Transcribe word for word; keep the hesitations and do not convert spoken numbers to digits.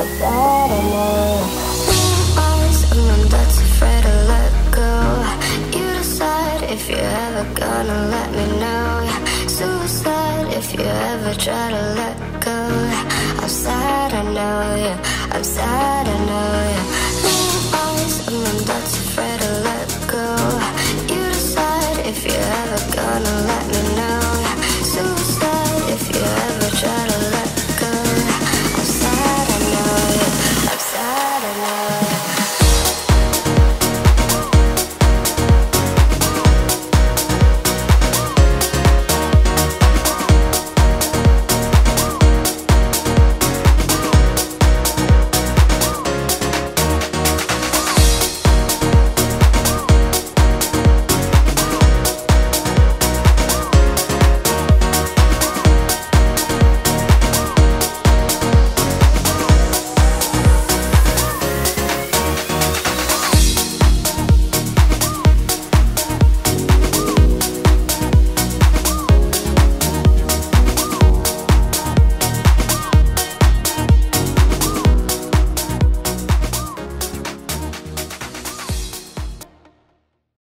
outside, I know. Someone that's afraid to let go. You decide if you're ever gonna let me know. Suicide if you ever try to let go. I'm sad, I know, yeah, I'm sad, I know.